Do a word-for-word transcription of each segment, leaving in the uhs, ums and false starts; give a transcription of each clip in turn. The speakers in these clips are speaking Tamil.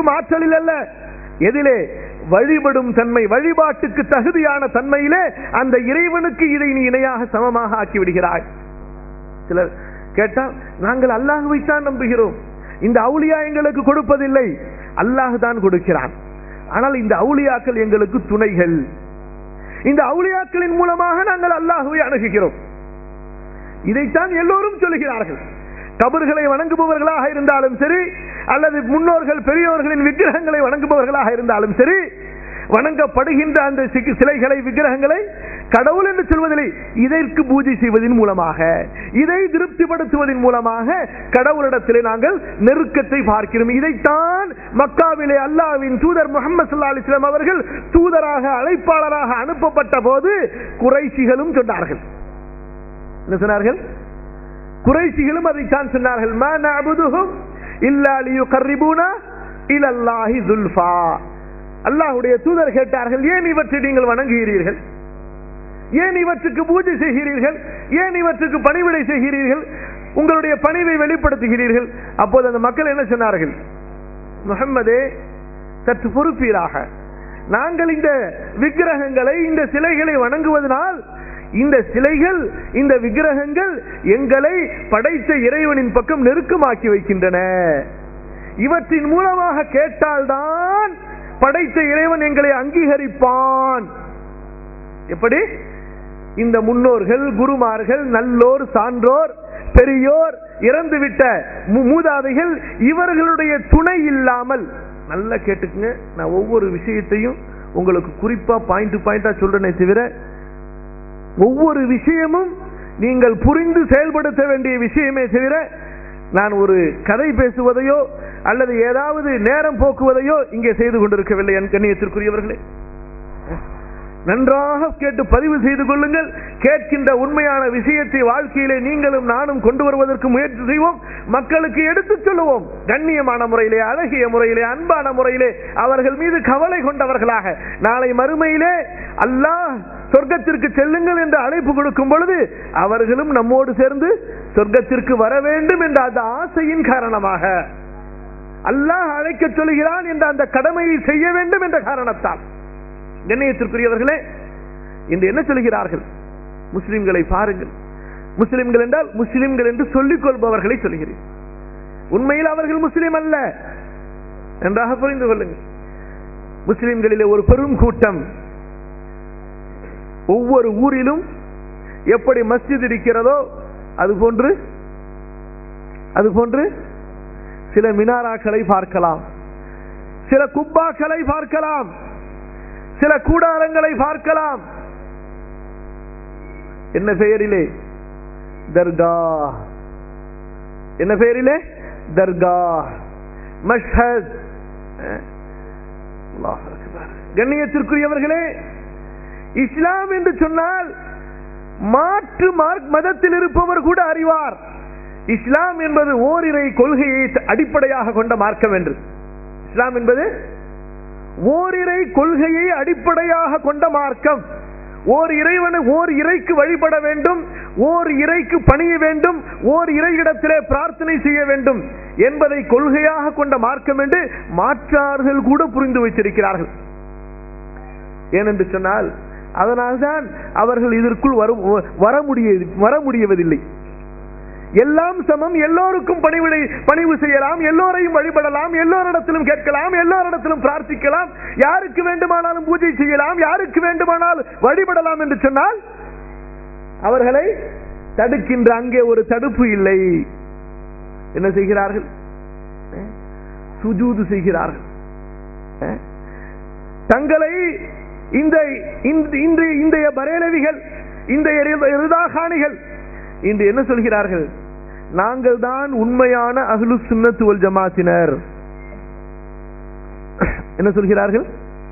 வழிபடும் ஆற்றலில் அல்ல, எதிலே வழிபடும் தன்மை, வழிபாட்டுக்கு தகுதியான தன்மையிலே அந்த இறைவனுக்கு இதை நீ இணையாக சமமாக ஆக்கி விடுகிறாய். சிலர் கேட்டால் நாங்கள் அல்லாஹ்வை தான் நம்புகிறோம், இந்த அவுலியா எங்களுக்கு கொடுப்பதில்லை, அல்லாஹ் தான் கொடுக்கிறான், ஆனால் இந்த அவுலியாக்கள் எங்களுக்கு துணைகள், இந்த அவுலியாக்களின் மூலமாக நாங்கள் அல்லாஹ்வை அணுகுகிறோம். இதைத்தான் எல்லோரும் சொல்லுகிறார்கள். கபர்களை வணங்குபவர்களாக இருந்தாலும் சரி, அல்லது முன்னோர்கள் பெரியோர்களின் விக்கிரகங்களை வணங்குபவர்களாக இருந்தாலும் சரி, வணங்கப்படுகின்ற அந்த சிலைகளை விக்கிரகங்களை கடவுள் என்று சொல்வதில்லை, இதற்கு பூஜை செய்வதன் மூலமாக, இதை திருப்திப்படுத்துவதன் மூலமாக கடவுளிடத்திலே நாங்கள் நெருக்கத்தை பார்க்கிறோம். இதைத்தான் மக்காவிலே அல்லாஹ்வின் தூதர் முஹம்மது ஸல்லல்லாஹு அலைஹி வஸல்லம் அவர்கள் தூதராக அழைப்பாளராக அனுப்பப்பட்ட போது குறைஷிகளும் சொன்னார்கள். என்ன சொன்னார்கள்? குறைஷிகளும் அதைத்தான் சொன்னார்கள். மா நஅபுதுஹும் இல்லா லியுகர்ரிபூனா இலல்லாஹி ஸுல்ஃபா. அல்லாஹ்வுடைய தூதர் கேட்டார்கள், ஏன் இவற்றை நீங்கள் வணங்குகிறீர்கள், ஏன் இவற்றுக்கு பூஜை செய்கிறீர்கள், ஏன் இவற்றுக்கு பணிவிடை செய்கிறீர்கள், உங்களுடைய பணிவை வெளிப்படுத்துகிறீர்கள்? அப்போது அந்த மக்கள் என்ன சொன்னார்கள்? முஹம்மதே, சற்று பொறுப்பீராக, நாங்கள் இந்த விக்கிரகங்களை இந்த சிலைகளை வணங்குவதனால் இந்த சிலைகள் இந்த விக்கிரகங்கள் எங்களை படைத்த இறைவனின் பக்கம் நெருக்கமாக்கி வைக்கின்றன, இவற்றின் மூலமாக கேட்டால்தான் படைத்த இறைவன் எங்களை அங்கீகரிப்பான். எப்படி? இந்த முன்னோர்கள், குருமார்கள், நல்லோர், சான்றோர், பெரியோர், இறந்துவிட்ட மூதாதைகள், இவர்களுடைய துணை இல்லாமல், நல்லா கேட்டுக்குங்க, நான் ஒவ்வொரு விஷயத்தையும் உங்களுக்கு குறிப்பா பாயிண்ட் பாயிண்டா சொல்றேனே தவிர, ஒவ்வொரு விஷயமும் நீங்கள் புரிந்து செயல்படுத்த வேண்டிய விஷயமே தவிர நான் ஒரு கதை பேசுவதையோ அல்லது ஏதாவது நேரம் போக்குவதையோ இங்கே செய்து கொண்டிருக்கவில்லை. என் கண்ணியத்திற்குரியவர்களே, நன்றாக கேட்டு பதிவு செய்து கொள்ளுங்கள். கேட்கின்ற உண்மையான விஷயத்தை வாழ்க்கையிலே நீங்களும் நானும் கொண்டு வருவதற்கு முயற்சி செய்வோம், மக்களுக்கு எடுத்துச் சொல்லுவோம். கண்ணியமான முறையிலே, அழகிய முறையிலே, அன்பான முறையிலே, அவர்கள் மீது கவலை கொண்டவர்களாக. நாளை மறுமையிலே அல்லாஹ் சொர்க்கத்திற்கு செல்லுங்கள் என்று அழைப்பு கொடுக்கும் பொழுது அவர்களும் நம்மோடு சேர்ந்து சொர்க்கத்திற்கு வர வேண்டும் என்ற அந்த ஆசையின் காரணமாக, அல்லாஹ் அழைக்க சொல்கிறான் என்ற அந்த கடமையை செய்ய வேண்டும் என்ற காரணத்தால், கண்ணியத்திற்குரியவர்களே, இன்று என்ன சொல்கிறார்கள்? முஸ்லிம்களை பாருங்கள். முஸ்லிம்கள் என்றால் முஸ்லிம்கள் என்று சொல்லிக் கொள்பவர்களை சொல்கிறேன். உண்மையில் அவர்கள் முஸ்லிம் அல்ல, நன்றாக புரிந்து கொள்ளுங்கள். முஸ்லிம்களிலே ஒரு பெரும் கூட்டம், ஒவ்வொரு ஊரிலும் எப்படி மஸ்ஜித் இருக்கிறதோ அதுபோன்று அதுபோன்று சில மினாராக்களை பார்க்கலாம், சில குப்பாக்களை பார்க்கலாம், சில கூடாரங்களை பார்க்கலாம். என்ன பெயரிலே? தர்கா. என்ன பெயரிலே? தர்கா, மஷ்ஹத். அல்லாஹ் அக்பர். கண்ணியத்திற்குரியவர்களே, இஸ்லாம் என்று சொன்னால் மாற்று மதத்தில் இருப்பவர் கூட அறிவார், இஸ்லாம் என்பது ஓரிரை கொள்கையை அடிப்படையாக கொண்ட மார்க்கம் என்று. இஸ்லாம் என்பது ஓரிரை கொள்கையை அடிப்படையாக கொண்ட மார்க்கம். ஓர் இறைவனை ஓர் இறைக்கு வழிபட வேண்டும், ஓர் இறைக்கு பணிய வேண்டும், ஓர் இறையிடத்திலே பிரார்த்தனை செய்ய வேண்டும் என்பதை கொள்கையாக கொண்ட மார்க்கம் என்று மாற்றார்கள் கூட புரிந்து வைத்திருக்கிறார்கள். ஏனென்று சொன்னால் அதனால்தான் அவர்கள் இதற்குள் வர முடிய வர முடியவதில்லை. எல்லாம் சமம், எல்லோருக்கும் பணிவிடை பணிவு செய்யலாம், எல்லோரையும் வழிபடலாம், எல்லோரிடத்திலும் கேட்கலாம், எல்லோரிடத்திலும் பிரார்த்திக்கலாம், யாருக்கு வேண்டுமானாலும் பூஜை செய்யலாம், யாருக்கு வேண்டுமானாலும் வழிபடலாம் என்று சொன்னால் அவர்களை தடுக்கின்ற அங்கே ஒரு தடுப்பு இல்லை. என்ன செய்கிறார்கள்? சுஜூது செய்கிறார்கள். தங்களை இந்த இன்றைய பரேலவிகள், இன்றைய ரிதாகானிகள் இன்று என்ன சொல்கிறார்கள்? நாங்கள் தான் உண்மையான அஹ்லு சுன்னத் வல் ஜமாத்தினர். என்ன சொல்கிறார்கள்?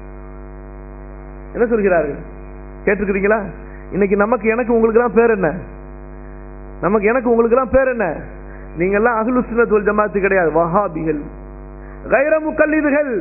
என்ன சொல்கிறார்கள்? கேட்டிருக்கிறீங்களா? இன்னைக்கு நமக்கு எனக்கு உங்களுக்கு எல்லாம் பேர் என்ன? நமக்கு எனக்கு உங்களுக்கு எல்லாம் பேர் என்ன? நீங்க எல்லாம் அஹ்லு சுன்னத் வல் ஜமாத் கிடையாது, வஹாபிகள், கைர முகல்லிதுகள்.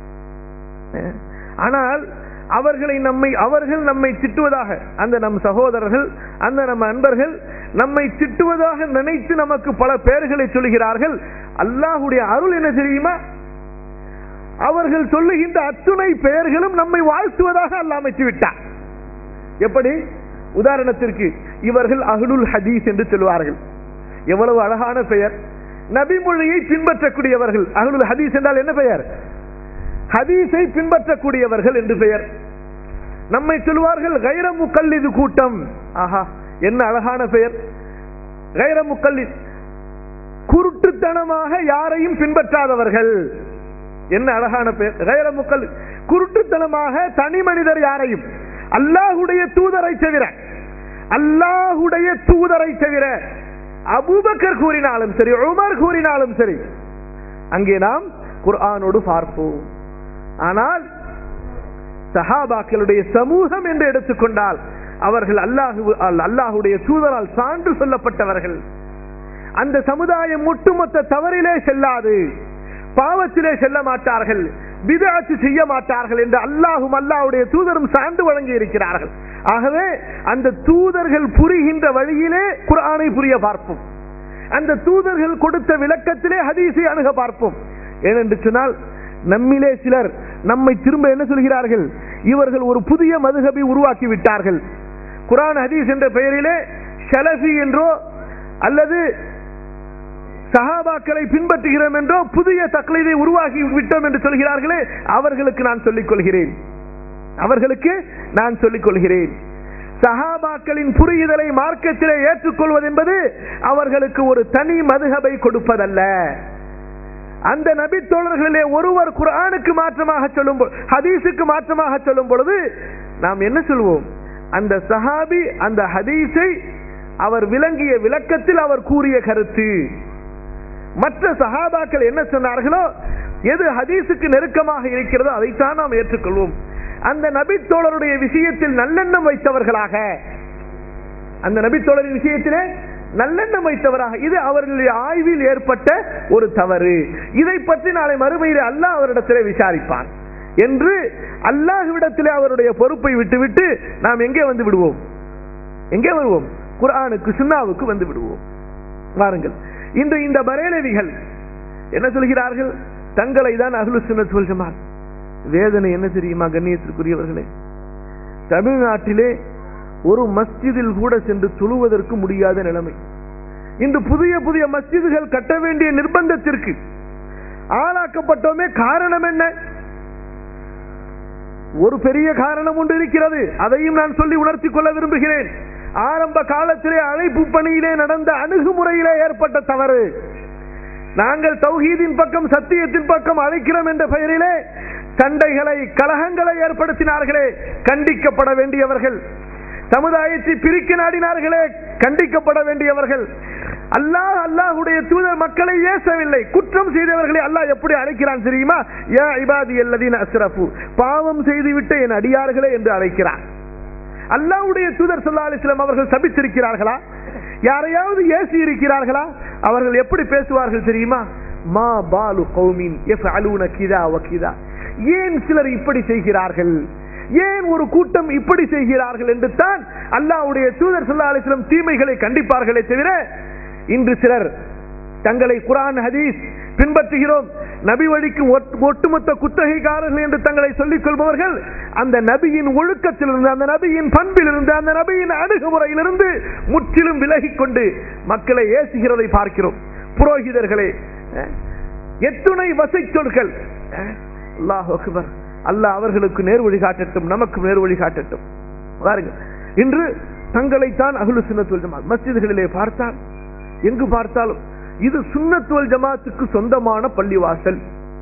ஆனால் அவர்களை நம்மை அவர்கள் நம்மை திட்டுவதாக, அந்த நம் சகோதரர்கள், அந்த நம்ம அன்பர்கள் நம்மை திட்டுவதாக நினைத்து நமக்கு பல பெயர்களை சொல்கிறார்கள். அல்லாஹ்வுடைய அருள் என்ன தெரியுமா? அவர்கள் சொல்லுகின்ற அத்துணை பெயர்களும் நம்மை வாழ்த்துவதாக அல்லாஹ் அமைத்து விட்டார். எப்படி? உதாரணத்திற்கு இவர்கள் அஹ்லுல் ஹதீஸ் என்று சொல்வார்கள். எவ்வளவு அழகான பெயர்! நபிமொழியை பின்பற்றக்கூடியவர்கள். அஹ்லுல் ஹதீஸ் என்றால் என்ன பெயர்? ஹதீஸை பின்பற்றக்கூடியவர்கள் என்று பெயர். நம்மை சொல்வார்கள் கைர முக்கல்லிது கூட்டம். ஆஹா, என்ன அழகான பெயர்! கைர முக்கல்லித், குருட்டுத்தனமாக யாரையும் பின்பற்றாதவர்கள். என்ன அழகான பெயர்! கைர முக்கல்லித், குருட்டுத்தனமாக தனி மனிதர் யாரையும், அல்லாஹுடைய தூதரை தவிர, அல்லாஹுடைய தூதரை தவிர அபூபக்கர் கூறினாலும் சரி, உமர் கூறினாலும் சரி, அங்கே நாம் குர்ஆனோடு பார்ப்போம். ஆனால் சஹாபாக்களுடைய சமூகம் என்று எடுத்துக்கொண்டால் அவர்கள் அல்லாஹு அல்லாஹுடைய தூதரால் சான்று சொல்லப்பட்டவர்கள். அந்த சமுதாயம் ஒட்டுமொத்த தவறிலே செல்லாது, பாவத்திலே செல்ல மாட்டார்கள், பிதஅத் செய்ய மாட்டார்கள் என்று அல்லாஹும் அல்லாஹ்வுடைய தூதரும் சான்று வழங்கி இருக்கிறார்கள். ஆகவே அந்த தூதர்கள் புரிகின்ற வழியிலே குர்ஆனை புரிய பார்ப்போம். அந்த தூதர்கள் கொடுத்த விளக்கத்திலே ஹதீஸை அணுக பார்ப்போம். ஏனென்று சொன்னால் நம்மிலே சிலர் நம்மை திரும்ப என்ன சொல்கிறார்கள்? இவர்கள் ஒரு புதிய மதுஹபை உருவாக்கி விட்டார்கள். குர்ஆன் ஹதீஸ் என்ற பெயரிலே ஸலஃபி என்றோ அல்லது சஹாபாக்களை பின்பற்றுகிறோம் என்றோ புதிய தக்லீதை உருவாக்கி விட்டோம் என்று சொல்கிறார்களே, அவர்களுக்கு நான் சொல்லிக் கொள்கிறேன் அவர்களுக்கு நான் சொல்லிக் கொள்கிறேன் சஹாபாக்களின் புரிதலை மார்க்கத்திலே ஏற்றுக்கொள்வது என்பது அவர்களுக்கு ஒரு தனி மதுஹபை கொடுப்பதல்ல. அந்த நபி தோழர்களிலே ஒருவர் குர்ஆனுக்கு மாற்றமாக சொல்லும், ஹதீஸுக்கு மாற்றமாக சொல்லும் பொழுது நாம் என்ன சொல்வோம்? அந்த சஹாபி அந்த ஹதீஸை அவர் விளங்கிய விளக்கத்தில் அவர் கூறிய கருத்து. மற்ற சஹாபாக்கள் என்ன சொன்னார்களோ, எது ஹதீஸுக்கு நெருக்கமாக இருக்கிறதோ அதைத்தான் நாம் ஏற்றுக்கொள்வோம். அந்த நபி தோழருடைய விஷயத்தில் நல்லெண்ணம் வைத்தவர்களாக, அந்த நபி தோழரின் விஷயத்திலே நல்லெண்ணம் வைத்தவராக, இது அவர்களுடைய ஆய்வில் ஏற்பட்ட ஒரு தவறு, இதை பற்றி நாளை மறுமையிலே அல்லாஹ் அவரிடத்திலே விசாரிப்பான் என்று அல்லாஹ்விடத்திலே அவருடைய பொறுப்பை விட்டுவிட்டு நாம் எங்கே வந்து விடுவோம்? எங்கே வருவோம்? குர்ஆனுக்கு சுன்னாவுக்கு வந்து விடுவோம். வாருங்கள், இன்று இந்த பரேலவிகள் என்ன சொல்கிறார்கள்? தங்களை தான் அஹ்லுஸ் சுன்னத் வல் ஜமாத். வேதனை என்ன தெரியுமா கண்ணியத்திற்குரியவர்களே? தமிழ்நாட்டிலே ஒரு மஸ்ஜிதில் கூட சென்று தொழுவதற்கு முடியாத நிலைமை. இன்று புதிய புதிய மஸ்ஜிதுகள் கட்ட வேண்டிய நிர்பந்தத்திற்கு ஆளாக்கப்பட்டோமே. காரணம் என்ன? ஒரு பெரிய காரணம் ஒன்று இருக்கிறது, அதையும் நான் சொல்லி உணர்த்திக் கொள்ள விரும்புகிறேன். ஆரம்ப காலத்திலே அழைப்பு பணியிலே நடந்த அணுகுமுறையிலே ஏற்பட்ட தவறு. நாங்கள் தௌஹீதின் பக்கம், சத்தியத்தின் பக்கம் அழைக்கிறோம் என்ற பெயரிலே சண்டைகளை, கலகங்களை ஏற்படுத்தினார்களே, கண்டிக்கப்பட வேண்டியவர்கள். சமுதாயத்தை பிரிக்க நாடினார்களே, கண்டிக்கப்பட வேண்டியவர்கள். அல்லாஹ் அல்லாஹ்வுடைய தூதர் மக்களை ஏசவில்லை, குற்றம் செய்தவர்களை அல்லாஹ் எப்படி அழைக்கிறான் தெரியுமா? யா இபாதியல்லதீன அஸ்ரஃபு, பாவம் செய்துவிட்ட என் அடியார்களே என்று அழைக்கிறான். அல்லாஹ்வுடைய தூதர் ஸல்லல்லாஹு அலைஹி வஸல்லம் அவர்கள் சபித்திருக்கிறார்களா? யாரையாவது ஏசி இருக்கிறார்களா? அவர்கள் எப்படி பேசுவார்கள் தெரியுமா? மா பாலு கௌமின் யஃஅலூன கிதா வ கிதா, ஏன் சிலர் இப்படி செய்கிறார்கள், ஏன் ஒரு கூட்டம் இப்படி செய்கிறார்கள் என்று தான் அல்லாஹ்வுடைய தூதர் ஸல்லல்லாஹு அலைஹி வஸல்லம் தீமைகளை கண்டிப்பார்களே தவிர, இன்று சிலர் தங்களை குர்ஆன் ஹதீஸ் பின்பற்றுகிறோம், நபி வழிக்கு ஒட்டுமொத்த குத்தகைக்காரர்கள் என்று தங்களை சொல்லிக் கொள்பவர்கள் அந்த நபியின் ஒழுக்கத்திலிருந்து, அந்த நபியின் பண்பிலிருந்து, அந்த நபியின் அணுகுமுறையிலிருந்து முற்றிலும் விலகிக் கொண்டு மக்களை ஏசுகிறதை பார்க்கிறோம். புரோகிதர்களே, எத்துணை வசை சொற்கள்! அல்லாஹ் அக்பர். அல்லாஹ் அவர்களுக்கு நேர்வழி காட்டட்டும், நமக்கு நேர்வழி காட்டட்டும். பாருங்கள், இன்று தங்களைத்தான் அஹ்லுஸ் சுன்னத் வல் ஜமாத். மஸ்ஜிதுகளிலே பார்த்தால், எங்கு பார்த்தாலும் இது சுன்னத் வல் ஜமாத்துக்கு சொந்தமான பள்ளிவாசல்,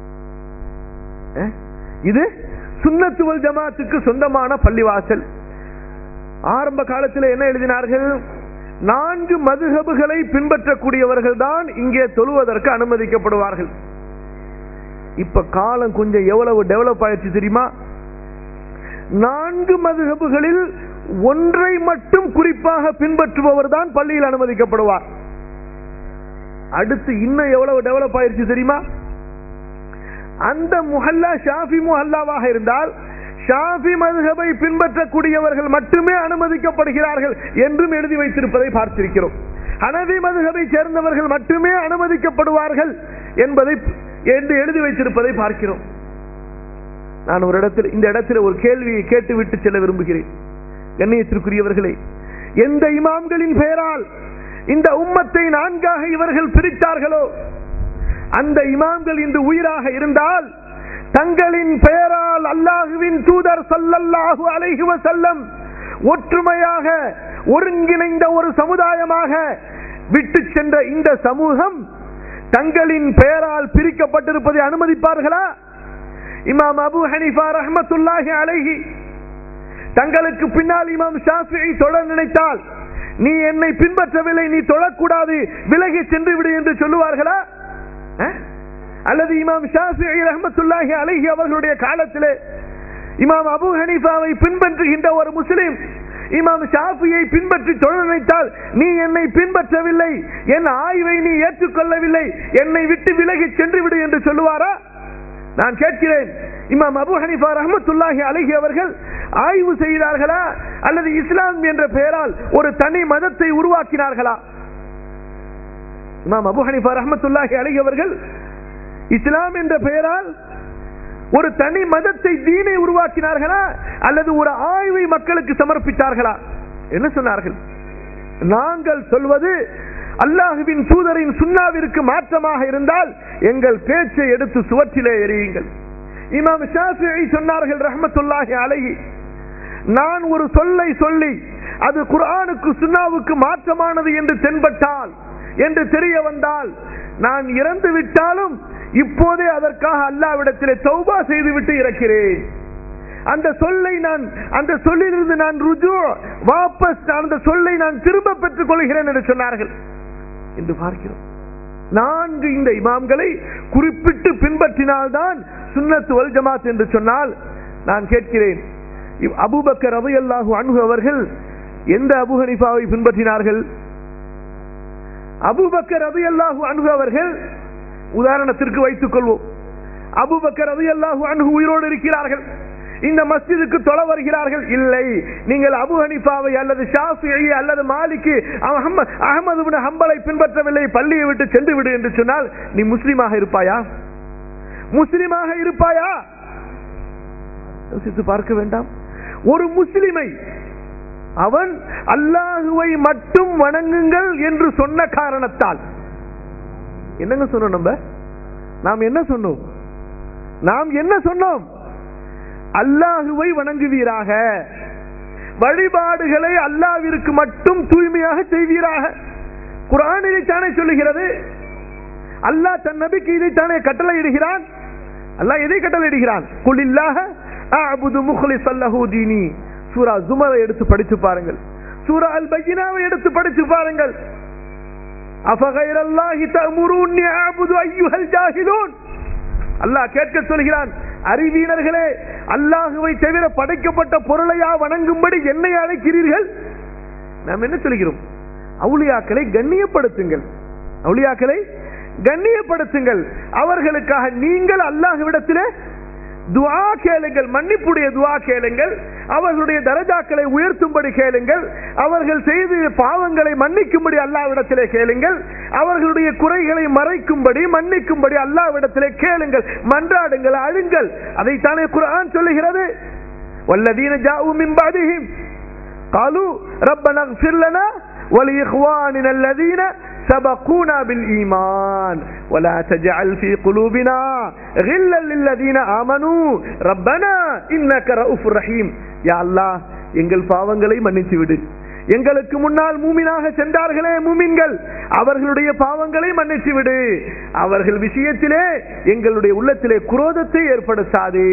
இது சுன்னத் வல் ஜமாத்துக்கு சொந்தமான பள்ளிவாசல். ஆரம்ப காலத்தில் என்ன எழுதினார்கள்? நான்கு மதுஹபுகளை பின்பற்றக்கூடியவர்கள் தான் இங்கே தொழுவதற்கு அனுமதிக்கப்படுவார்கள். இப்ப காலம் கொஞ்சம் எவ்வளவு டெவலப் ஆயிடுச்சு தெரியுமா? நான்கு மதுஹபுகளில் ஒன்றை மட்டும் குறிப்பாக பின்பற்றுபவர் தான் பள்ளியில் அனுமதிக்கப்படுவார். அடுத்து இன்னும் எவ்வளவு டெவலப் ஆயிருச்சு தெரியுமா? அந்த முஹல்லா ஷாஃபி முஹல்லாவாக இருந்தால் ஷாஃபி மதுஹபை பின்பற்றக்கூடியவர்கள் மட்டுமே அனுமதிக்கப்படுகிறார்கள் என்றும் எழுதி வைத்திருப்பதை பார்த்திருக்கிறோம். ஹனஃபி மதுஹபை சேர்ந்தவர்கள் மட்டுமே அனுமதிக்கப்படுவார்கள் என்பதை என்று எழுதி வைத்திருப்பதை பார்க்கிறோம். நான் ஒரு இடத்தில் இந்த இடத்துல ஒரு கேள்வியை கேட்டுவிட்டு செல்ல விரும்புகிறேன். கண்ணியத்திற்குரியவர்களே, எந்த இமாம்களின் பெயரால் இந்த உம்மத்தை நான்காக இவர்கள் பிரித்தார்களோ அந்த இமாம்கள் இன்று உயிராக இருந்தால் தங்களின் பெயரால் அல்லாஹுவின் தூதர் ஸல்லல்லாஹு அலைஹி வஸல்லம் ஒற்றுமையாக ஒருங்கிணைந்த ஒரு சமுதாயமாக விட்டு சென்ற இந்த சமூகம் தங்களின் பெயரால் பிரிக்கப்பட்டிருப்பதை அனுமதிப்பார்களா? இமாம் அபூ ஹனீஃபா ரஹ்மத்துல்லாஹி அலைஹி தங்களுக்கு பின்னால் இமாம் ஷாஃபிஈ தொழ நினைத்தால் நீ என்னை பின்பற்றவில்லை, நீ தொழக்கூடாது, விலகி சென்று விடு என்று சொல்லுவார்களா? அல்லது இமாம் ஷாஃபிஈ ரஹ்மத்துல்லாஹி அலைஹி அவர்களுடைய காலத்திலே இமாம் அபூ ஹனீஃபாவை பின்பற்றுகின்ற ஒரு முஸ்லிம் இமாம் ஷாஃபியை பின்பற்றி தொழ நினைத்தால் நீ என்னை பின்பற்றவில்லை, என் ஆய்வை நீ ஏற்றுக்கொள்ளவில்லை, என்னை விட்டு விலகி சென்று விடு என்று சொல்லுவாரா? நான் கேட்கிறேன், இமாம் அபூ ஹனீஃபா ரஹ்மத்துல்லாஹி அலைஹி அவர்கள் ஆய்வு செய்தார்களா அல்லது இஸ்லாம் என்ற பெயரால் ஒரு தனி மதத்தை உருவாக்கினார்களா? இமாம் அபூ ஹனீஃபா ரஹ்மத்துல்லாஹி அலைஹி அவர்கள் இஸ்லாம் என்ற பெயரால் ஒரு தனி மதத்தை தீனை உருவாக்கினார்களா அல்லது ஒரு ஆய்வை மக்களுக்கு சமர்ப்பித்தார்களா? என்ன சொன்னார்கள்? நாங்கள் சொல்வது அல்லாஹுவின் தூதரின் சுன்னாவிற்கு மாற்றமாக இருந்தால் எங்கள் பேச்சை எடுத்து சுவற்றிலே எறியுங்கள். இமாம் ஷாஃபிஈ சொன்னார்கள் ரஹ்மத்துல்லாஹி அலைஹி, நான் ஒரு சொல்லை சொல்லி அது குர்ஆனுக்கு சுன்னாவுக்கு மாற்றமானது என்று தென்பட்டால் என்று தெரிய வந்தால் நான் இறந்து விட்டாலும் இப்போதே அதற்காக அல்லாஹ்விடத்திலே தௌபா செய்துவிட்டு இருக்கிறேன். அந்த சொல்லை நான் அந்த சொல்லிலிருந்து நான் ருஜூ வாபஸ் அந்த சொல்லை நான் திரும்ப பெற்றுக் கொள்கிறேன் என்று சொன்னார்கள் என்று பார்க்கிறோம். நான்கு இந்த இமாம்களை குறிப்பிட்டு பின்பற்றினால்தான் சுன்னத் வல் ஜமாத் என்று சொன்னால் நான் கேட்கிறேன், அபூபக்கர் ரலியல்லாஹு அன்ஹு அவர்கள் எந்த அபூ ஹனீஃபாவை பின்பற்றினார்கள்? அபூபக்கர் ரலியல்லாஹு அன்ஹு அவர்கள் உதாரணத்திற்கு வைத்துக் கொள்வோம், அபூபக்கர் ரலியல்லாஹு அன்ஹு உயிரோடு இருக்கிறார்கள், இந்த மஸ்ஜிதுக்கு தொழ வருகிறார்கள். இல்லை, நீங்கள் அபூ ஹனீஃபாவை அல்லது ஷாஃபிஈ அல்லது மாலிகி அஹ்மது இப்னு ஹம்பலை பின்பற்றவில்லை, பள்ளியை விட்டு சென்று விடு என்று சொன்னால் நீ முஸ்லிமாக இருப்பாயா? முஸ்லிமாக இருப்பாயா? யோசித்து பார்க்க வேண்டாம். ஒரு முஸ்லிமை அவன் அல்லாஹுவை மட்டும் வணங்குங்கள் என்று சொன்ன காரணத்தால் என்னங்க சொன்னோம்? நம்ம நாம் என்ன சொன்னோம்? நாம் என்ன சொன்னோம்? அல்லாஹுவை வணங்குவீராக, வழிபாடுகளை அல்லாஹ்விற்கு மட்டும் தூய்மையாக செய்வீராக. குர்ஆன் இதைத்தானே சொல்லுகிறது. அல்லாஹ் தன் நபிக்கு இதைத்தானே கட்டளை இடுகிறான். அல்லாஹ் எதை கட்டளை இடுகிறான்? குலில்லாஹ அஅபுது முக்லிஸன் லஹு தீனி. சூரா ஜுமரை எடுத்து படித்து பாருங்கள், சூரா அல் பையினாவை எடுத்து படித்து பாருங்கள். அஃபகைரல்லாஹி தஅமுருனி அஅபுது அய்யுஹல் ஜாஹிலூன். அல்லாஹ் கேட்க சொல்கிறான், அறிவீனர்களே, அல்லாஹுவை தவிர படைக்கப்பட்ட பொருளையா வணங்கும்படி என்னை அழைக்கிறீர்கள்? நாம் என்ன சொல்கிறோம்? அவுலியாக்களை கண்ணியப்படுத்துங்கள், அவுலியாக்களை கண்ணியப்படுத்துங்கள், அவர்களுக்காக நீங்கள் அல்லாஹ்விடத்திலே துஆ கேளுங்கள், மன்னிப்புடைய துஆ கேளுங்கள், அவர்களுடைய தரஜாக்களை உயர்த்தும்படி கேளுங்கள், அவர்கள் செய்த பாவங்களை மன்னிக்கும்படி அல்லாஹ்விடத்திலே கேளுங்கள், அவர்களுடைய குறைகளை மறைக்கும்படி மன்னிக்கும்படி அல்லாஹ்விடத்திலே கேளுங்கள், மன்றாடுங்கள், அழுங்கள். அதைத்தானே குர்ஆன் சொல்லுகிறது. வல்லதீன ஜாஉ மின் பஅதிஹிம் قالوا ربنا اغفر لنا ولإخواننا الذين سبقونا بالإيمان ولا تجعل في قلوبنا غلا للذين آمنوا ربنا إنك رؤوف رحيم. யா அல்லாஹ், எங்கள் பாவங்களை மன்னித்து விடு, எங்களுக்கு முன்னால் மூமினாக சென்றார்களே மூமின்கள், அவர்களுடைய பாவங்களை மன்னித்து விடு, அவர்கள் விஷயத்திலே எங்களுடைய உள்ளத்திலே குரோதத்தை ஏற்படுத்தாதே.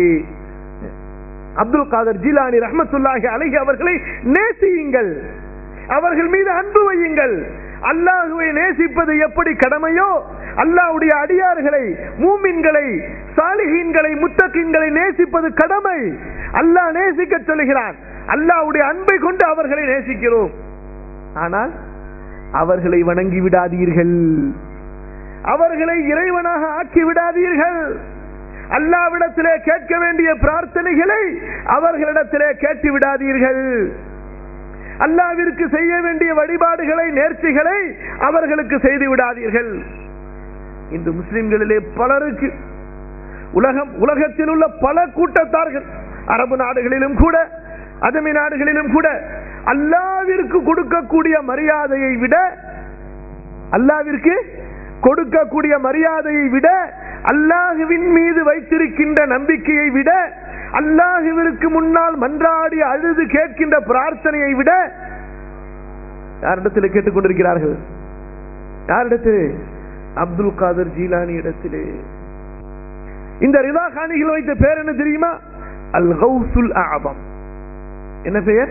அப்துல் காதர் ஜீலானி ரஹ்மத்துல்லாஹி அலைஹி அவர்களை நேசியுங்கள், அவர்கள் மீது அன்பு வையுங்கள். அல்லாஹுவை நேசிப்பது எப்படி கடமையோ, அல்லாஹ்வுடைய அடியார்களை, மூமின்களை, சாலிஹீன்களை, முத்தகீன்களை நேசிப்பது கடமை. அல்லாஹ் நேசிக்க சொல்கிறான். அல்லாஹ்வுடைய அன்பை கொண்டு அவர்களை நேசிக்கிறோம். ஆனால் அவர்களை வணங்கி விடாதீர்கள், அவர்களை இறைவனாக ஆக்கி விடாதீர்கள். அல்லாஹ்விடத்திலே கேட்க வேண்டிய பிரார்த்தனைகளை அவர்களிடத்திலே கேட்டு விடாதீர்கள். அல்லாஹ்விற்கு செய்ய வேண்டிய வழிபாடுகளை, நேர்ச்சிகளை அவர்களுக்கு செய்து விடாதீர்கள். இந்த முஸ்லிம்களிலே பலருக்கு உலகம் உலகத்தில் உள்ள பல கூட்டத்தார்கள் அரபு நாடுகளிலும் கூட அதமி நாடுகளிலும் கூட அல்லாஹ்விற்கு கொடுக்கக்கூடிய மரியாதையை விட அல்லாஹ்விற்கு கொடுக்கக்கூடிய மரியாதையை விட அல்லாஹ்வின் மீது வைத்திருக்கின்ற நம்பிக்கையை விட அல்லாஹ்விற்கு முன்னால் மன்றாடி அழுது கேட்கின்ற பிரார்த்தனையை விட யாரிடத்தில் கேட்டுக்கொண்டிருக்கிறார்கள்? யாரிடத்தில்? அப்துல் காதர் ஜீலானி இடத்திலே. இந்த ரிதா காணிகள் வைத்த பேர் என்ன தெரியுமா? அல் கௌசுல் அஅதம். என்ன பெயர்?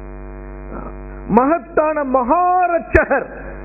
மகத்தான மகாரட்சகர்.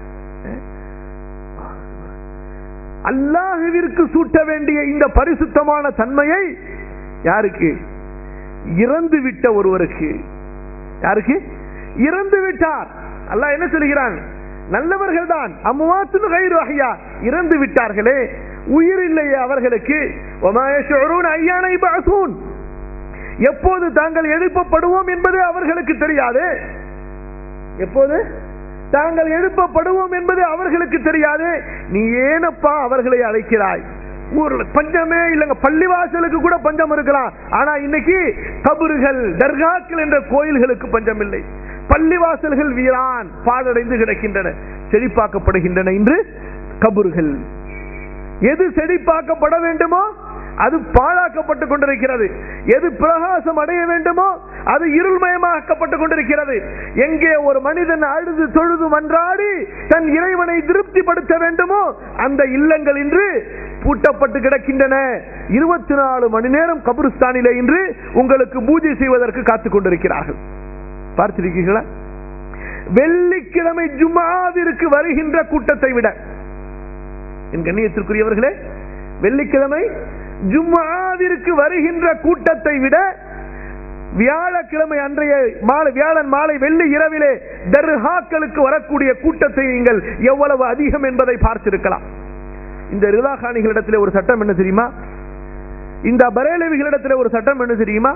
அல்லாஹ்விற்கு சூட்ட வேண்டிய இந்த பரிசுத்தமான தன்மையை யாருக்கு? இறந்து விட்ட ஒருவருக்கு. யாருக்கு? இறந்து விட்டார். அல்லாஹ் என்ன சொல்கிறான்? நல்லவர்கள் தான் அம்வாத்துன் கைரு அஹ்யா, இறந்து விட்டார்களே, உயிர் இல்லையே அவர்களுக்கு. வமா யஷ்உரூன அய்யான யபஅஸூன், எப்போது தாங்கள் எழுப்பப்படுவோம் என்பது அவர்களுக்கு தெரியாது. எப்போது தாங்கள் எழுப்பப்படுவோம் என்பது அவர்களுக்கு தெரியாது. நீ ஏனப்பா அவர்களை அழைக்கிறாய்? ஊர்ல பஞ்சமே இல்லைங்க, பள்ளிவாசலுக்கு கூட பஞ்சம் இருக்கலாம். ஆனா இன்னைக்கு கபறுகள் தர்காக்கள் என்ற கோயில்களுக்கு பஞ்சம் இல்லை. பள்ளிவாசல்கள் வீரான் பாழடைந்து கிடக்கின்றன, செழிப்பாக்கப்படுகின்றன இன்று கபறுகள். எது செழிப்பாக்கப்பட வேண்டுமோ அது பாழாக்கப்பட்டுக் கொண்டிருக்கிறது. எது பிரகாசம் அடைய வேண்டுமோ அது இருள்மயமாக்கப்பட்டுக் கொண்டிருக்கிறது. எங்கே ஒரு மனிதன் அழுது தொழுது மன்றாடி தன் இறைவனை திருப்திப்படுத்த வேண்டுமோ அந்த இல்லங்கள் இன்று பூட்டப்பட்டு கிடக்கின்றன. இருபத்தி நாலு மணி நேரம் கபிரிஸ்தானிலே இன்று உங்களுக்கு பூஜை செய்வதற்கு காத்துக் கொண்டிருக்கிறார்கள். பார்த்திருக்கீர்களா? வெள்ளிக்கிழமை ஜும்ஆவிற்கு வருகின்ற கூட்டத்தை விட, என் கண்ணியத்திற்குரியவர்களே, வெள்ளிக்கிழமை ஜும்ஆவிற்கு வருகின்ற கூட்டத்தை விட வியாழக்கிழமை அன்றைய மாலை, வியாழன் மாலை வெள்ளி இரவிலே தர்காக்களுக்கு வரக்கூடிய கூட்டத்தை நீங்கள் எவ்வளவு அதிகம் என்பதை பார்த்திருக்கலாம். இந்த ரிதா காணிகளிடத்தில் ஒரு சட்டம் என்ன தெரியுமா? இந்த பரேலவிகளிடத்தில் ஒரு சட்டம் என்ன தெரியுமா?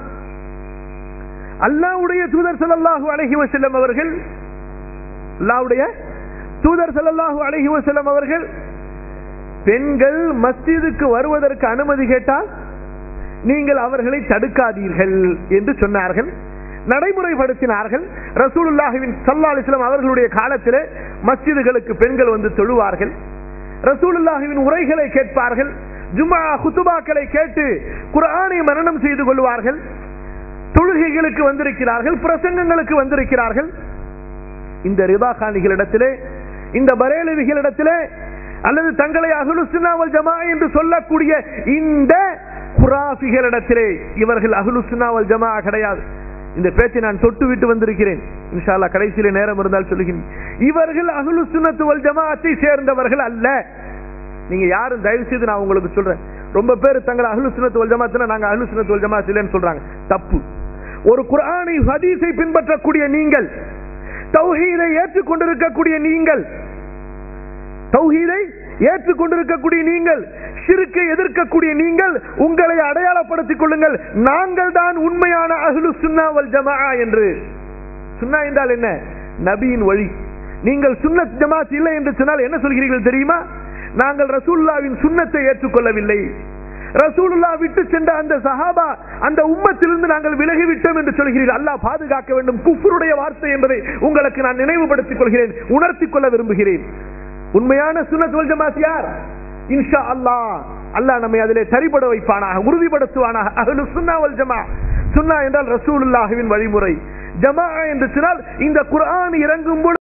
அல்லாஹ்வுடைய தூதர் ஸல்லல்லாஹு அலைஹி வஸல்லம் அவர்கள் அல்லாஹ்வுடைய தூதர் ஸல்லல்லாஹு அலைஹி வஸல்லம் அவர்கள் பெண்கள் மஸ்ஜிதுக்கு வருவதற்கு அனுமதி கேட்டால் நீங்கள் அவர்களை தடுக்காதீர்கள் என்று சொன்னார்கள், நடைமுறைப்படுத்தினார்கள். ரசூலுல்லாஹின் ஸல்லல்லாஹு அலைஹி வஸல்லம் அவர்களுடைய காலத்திலே மஸ்ஜிதுகளுக்கு பெண்கள் வந்து தொழுவார்கள், ரசூலுல்லாஹின் உரைகளை கேட்பார்கள், ஜும்ஆ குதுபாக்களை கேட்டு குர்ஆனை மனனம் செய்து கொள்வார்கள், தொழுகைகளுக்கு வந்திருக்கிறார்கள், பிரசங்கங்களுக்கு வந்திருக்கிறார்கள். இந்த ரிதா காணிகளிடத்திலே, இந்த பரேலவிகளிடத்திலே அல்லது தங்களை அஹ்லுஸ் சுன்னா வல் ஜமாஅ என்று சொல்லக்கூடிய இந்த குராஃபிகளிடத்திலே இவர்கள் அஹ்லுஸ் சுன்னா வல் ஜமாஅ கிடையாது. இந்த பேச்சை நான் தொட்டு விட்டு வந்திருக்கிறேன். இன்ஷா அல்லாஹ் கடைசியிலே நேரம் இருந்தால் சொல்லுகிறேன். இவர்கள் அஹ்லுஸ் சுன்னத்து வல் ஜமாஅத்தை சேர்ந்தவர்கள் அல்ல. நீங்க யாரும் தயவு செய்து நான் உங்களுக்கு சொல்றேன், ரொம்ப பேர் தங்களை அஹ்லுஸ் சுன்னத்து வல் ஜமாஅத்னா நாங்க அஹ்லுஸ் சுன்னத்து வல் ஜமாஅத் இல்லைன்னு சொல்றாங்க. தப்பு. ஒரு குர்ஆனை ஹதீஸை பின்பற்றக்கூடிய நீங்கள், தௌஹீதை ஏற்றுக்கொண்டிருக்கக்கூடிய நீங்கள், தௌஹீதை ஏற்றுக்கொண்டிருக்கக்கூடிய நீங்கள், ஷிர்க்கை எதிர்க்கக்கூடிய நீங்கள் உங்களை அடையாளப்படுத்திக் கொள்ளுங்கள், நாங்கள் தான் உண்மையான அஹ்லுஸ் சுன்னா வல் ஜமாஅ என்று. சுன்னா என்றால் என்ன? நபியின் வழி. நீங்கள் சுன்னத் ஜமாத் இல்லை என்று சொன்னால் என்ன சொல்கிறீர்கள் தெரியுமா? நாங்கள் ரசூலுல்லாஹ்வின் சுன்னத்தை ஏற்றுக்கொள்ளவில்லை, ரசூலுல்லாஹ் விட்டு சென்ற அந்த சஹாபா அந்த உம்மத்திலிருந்து நாங்கள் விலகிவிட்டோம் என்று சொல்கிறீர்கள். அல்லாஹ் பாதுகாக்க வேண்டும். குஃப்ருடைய வார்த்தை என்பதை உங்களுக்கு நான் நினைவுபடுத்திக் கொள்கிறேன், உணர்த்திக் கொள்ள விரும்புகிறேன். உண்மையான சுன்னத் வல் ஜமாத் யார்? இன்ஷா அல்லாஹ் அல்லாஹ் நம்மை அதிலே சரிபட வைப்பானாக, உறுதிப்படுத்துவானாக. அஹ்லுஸ் சுன்னா வல் ஜமாஅ. சுன்னா என்றால் ரசூலுல்லாஹ்வின் வழிமுறை, ஜமாஅ என்று சொன்னால் இந்த குர்ஆன் இறங்கும்